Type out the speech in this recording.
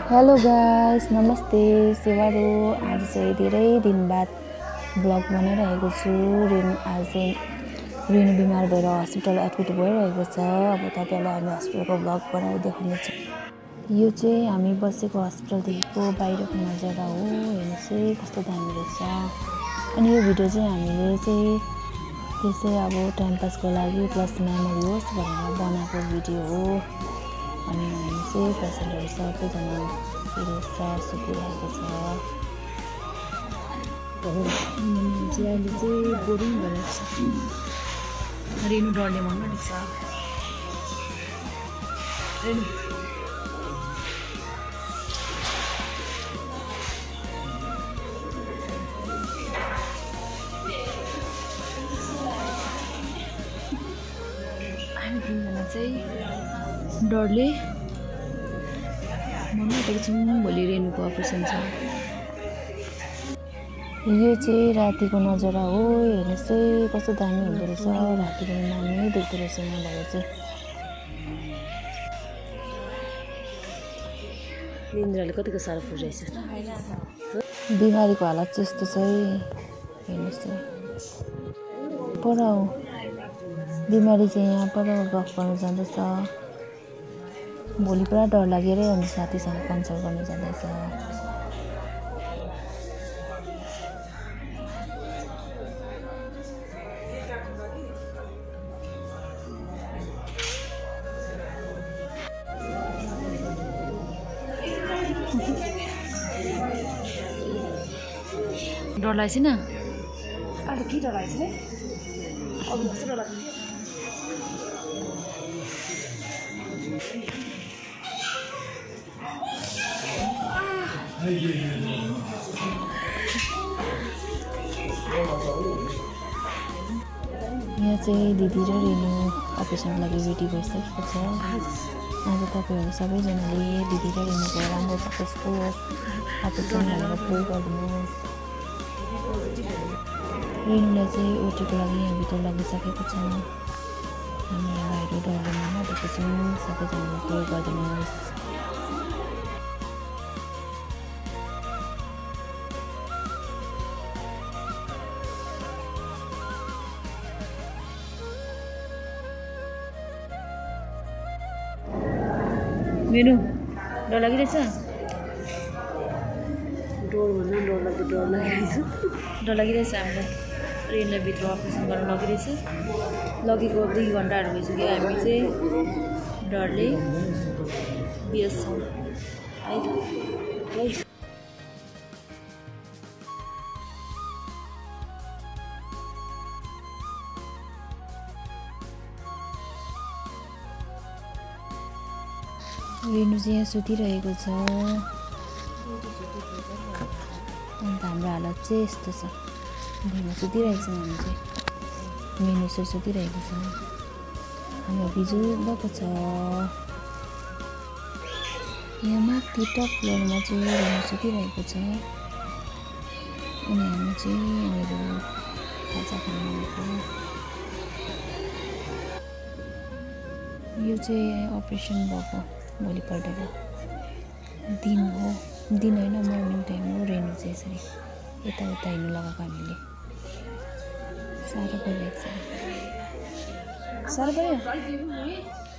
Hello guys, नमस्ते सेवारो। आज चाहिँ धेरै दिन बाद ब्लग बनाइरहेको छु। रेनु बिमार भएर हस्पिटल एडमिट भइरहेको छ। अब तपाईहरुलाई हामी हस्पिटलको ब्लग बनाएर देखाउनेछु। यो चाहिँ हामी बसेको हस्पिटलदेखिको बाहिरको नजारा हो। हेर्नुस् है कस्तो दामी रहेछ। अनि यो भिडियो चाहिँ हामीले चाहिँ त्यसै अब टाइम पासको लागि प्लस मेमोरी होस् भनेर बनाएको भिडियो हो। अनि हामी चाहिँ पेसेन्टहरु सबैजना सिरियस सुतिरहेको छ। अहिले चाहिँ बोरिङ भइरहेको छ। रेनु डरले मन लागेको छ। रेनु हामी तिनजना चाहिँ डरले मन लागेको छौँ। भोलि रेनुको अपरेसन छ। यो चाहिँ रातिको नजारा हो। हेर्नुहोस् है कस्तो दामी हुँदो रहेछ। रातिको दामी देख्दो रहेछ मलाई चाहिँ। निन्द्राले कतिको साह्रो पुर्याइछ। बिमारीको हालत चाहिँ यस्तो छ है। हेर्नुहोस् है पर बिमारी चाहिँ यहाँ पर गफ गर्नु जाँदैछ। भोलि पुरा डर लागेर अनि साथीसँग कन्सल्ट गर्न जाँदैछ। डर लागेछ न? अहिले के डर लागेछ नि? अघि कस्तो डर लाग्थ्यो? यहाँ चाहिँ दिदी र रेनु अपरेसनको लागि रेडी भइसकेको छ। आज तपाईहरु सबैजनाले दिदी र रेनुको राम्रो सक्सेसफुल होस् अपरेसन भनेर प्रे गरिदिनुहोस्। रेनुलाई चाहिँ ओटीको लागि यहाँ भित्र लगिसकेको छ। हामी भाइहरू डरले मनाइरहेको छौँ। सबैजनाले प्रे गरिदिनुहोस्। मेनु डर लागिरहेछ? डर लागिरहेछ हामीलाई। रेनुलाई भित्र अपरेसन गर्न लगिरहेछ। लगेको 2 घन्टाहरू भइसक्यो। हामी चाहिँ डरले बिएस छौँ है। रेनु चाहिँ यहाँ सुतिरहेको छ। अन्त हाम्रो हालत चाहिँ यस्तो छ। रेनु सुतिरहेको छ। हामी चाहिँ मेनु सुतिरहेको छ। हाम्रो बिजु भएको छ। यहाँ माथि टप फ्लोरमा चाहिँ रेनु सुतिरहेको छ। अनि हामी चाहिँ यहाँनिर खाजा खानु आएको। यो चाहिँ अपरेसन भएको भोलिपल्टको दिन हो। दिन होइन, मर्निङ टाइम हो। रेनु चाहिँ यसरी यताउता हिँड्नु लगाएको हामीले। साह्रो परिरहेको छ। साह्रो पऱ्यो।